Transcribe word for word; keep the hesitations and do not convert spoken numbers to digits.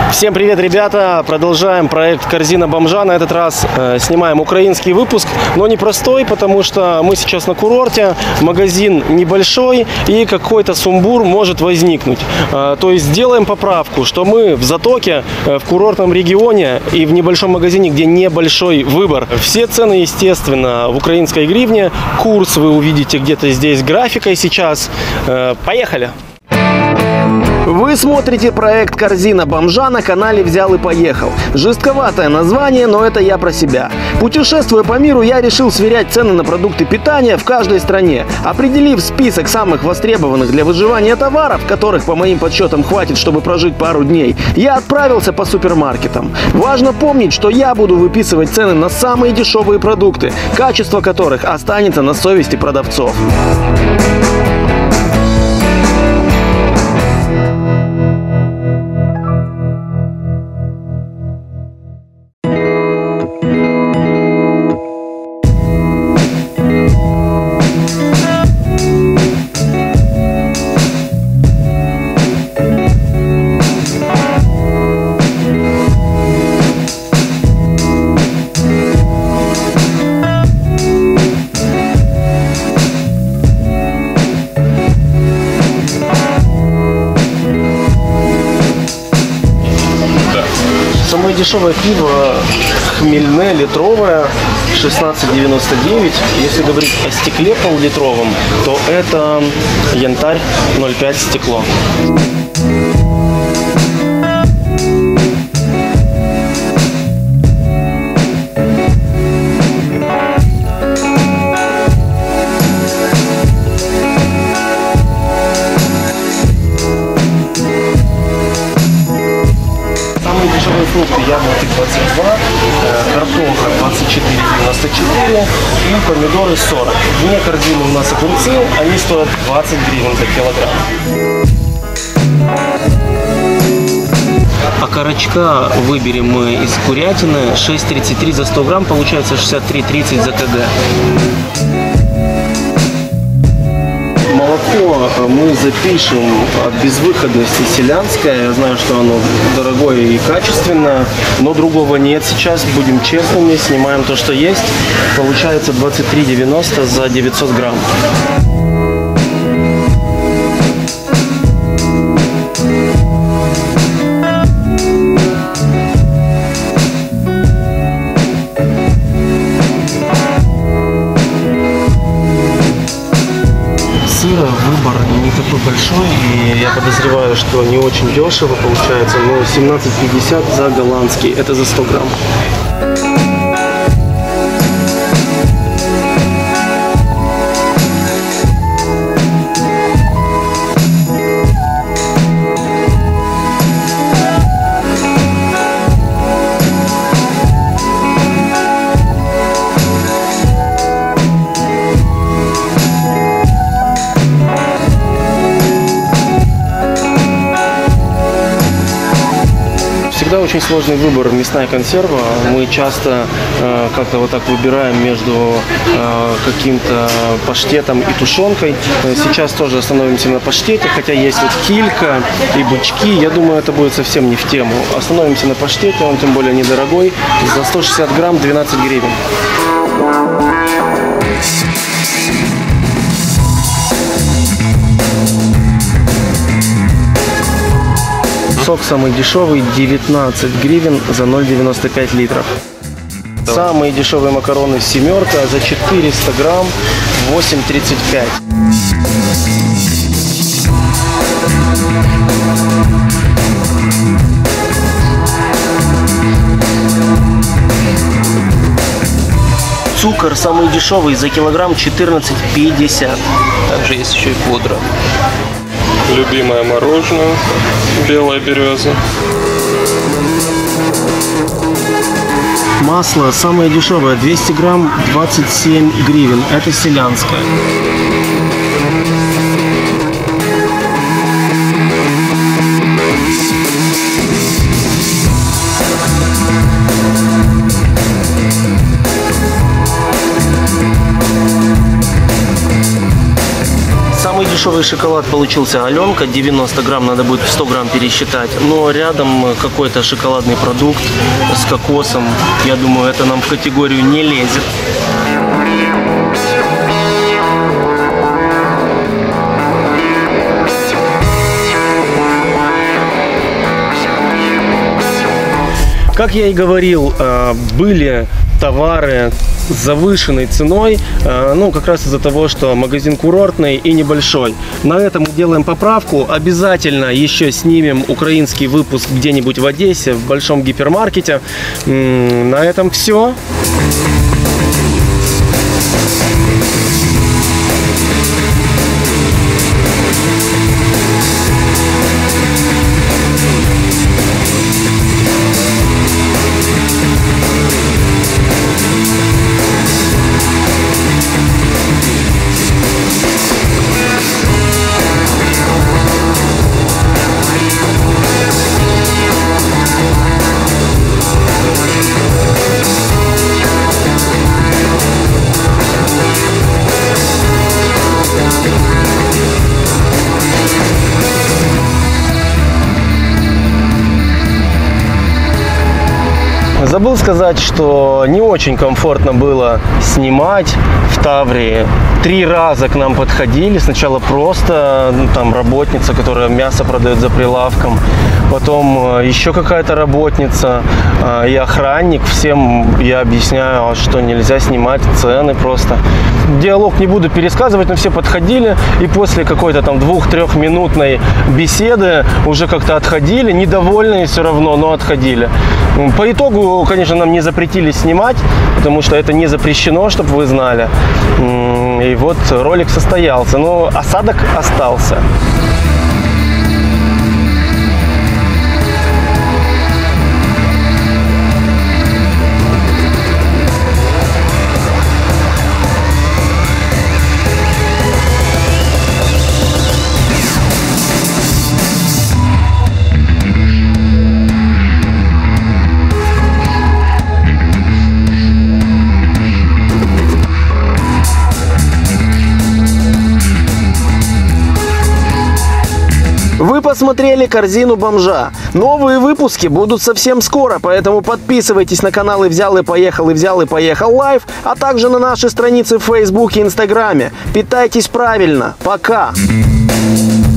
Всем привет, ребята! Продолжаем проект «Корзина бомжа». На этот раз э, снимаем украинский выпуск, но не простой, потому что мы сейчас на курорте, магазин небольшой и какой-то сумбур может возникнуть. Э, то есть сделаем поправку, что мы в Затоке, э, в курортном регионе и в небольшом магазине, где небольшой выбор. Все цены, естественно, в украинской гривне. Курс вы увидите где-то здесь графикой сейчас. Э, поехали! Вы смотрите проект «Корзина бомжа» на канале «Взял и поехал». Жестковатое название, но это я про себя. Путешествуя по миру, я решил сверять цены на продукты питания в каждой стране. Определив список самых востребованных для выживания товаров, которых, по моим подсчетам, хватит, чтобы прожить пару дней, я отправился по супермаркетам. Важно помнить, что я буду выписывать цены на самые дешевые продукты, качество которых останется на совести продавцов. Самое дешевое пиво хмельное, литровое, шестнадцать девяносто девять. Если говорить о стекле пол-литровом, то это янтарь ноль пять стекло. Фрукты: яблоки двадцать два, картоха двадцать четыре девяносто четыре и помидоры сорок. Вне корзины у нас огурцы, они стоят двадцать гривен за килограмм. Окорочка выберем мы из курятины, шесть тридцать три за сто грамм, получается шестьдесят три тридцать за кг. Молоко мы запишем от безвыходности селянское. Я знаю, что оно дорогое и качественное, но другого нет сейчас. Будем честными, снимаем то, что есть. Получается двадцать три девяносто за девятьсот грамм. Выбор не такой большой, и я подозреваю, что не очень дешево получается, но семнадцать пятьдесят за голландский, это за сто грамм. Всегда очень сложный выбор мясная консерва. Мы часто э, как-то вот так выбираем между э, каким-то паштетом и тушенкой. Сейчас тоже остановимся на паштете, хотя есть вот килька и бычки. Я думаю, это будет совсем не в тему. Остановимся на паштете, он тем более недорогой. За сто шестьдесят грамм двенадцать гривен. Сок самый дешевый девятнадцать гривен за ноль девяносто пять литров. Самые дешевые макароны семерка за четыреста грамм восемь тридцать пять. Цукор самый дешевый за килограмм четырнадцать пятьдесят. Также есть еще и пудра. Любимое мороженое, белая береза. Масло самое дешевое, двести грамм двадцать семь гривен, это селянское. дешевый шоколад получился Аленка, девяносто грамм, надо будет сто грамм пересчитать. Но рядом какой-то шоколадный продукт с кокосом, я думаю, это нам в категорию не лезет. Как я и говорил, были товары с завышенной ценой, ну, как раз из-за того, что магазин курортный и небольшой. На этом мы делаем поправку. Обязательно еще снимем украинский выпуск где-нибудь в Одессе, в большом гипермаркете. На этом все. Забыл сказать, что не очень комфортно было снимать в Таврии. Три раза к нам подходили. Сначала просто ну, там работница, которая мясо продает за прилавком. Потом еще какая-то работница и охранник. Всем я объясняю, что нельзя снимать, цены просто. Диалог не буду пересказывать, но все подходили. И после какой-то там двух-трехминутной беседы уже как-то отходили. Недовольные все равно, но отходили. По итогу, конечно, нам не запретили снимать, потому что это не запрещено, чтобы вы знали. И вот ролик состоялся, но осадок остался. Вы посмотрели «Корзину бомжа». Новые выпуски будут совсем скоро, поэтому подписывайтесь на каналы «Взял и поехал» и «Взял и поехал лайв», а также на наши страницы в Фейсбуке и Инстаграме. Питайтесь правильно. Пока!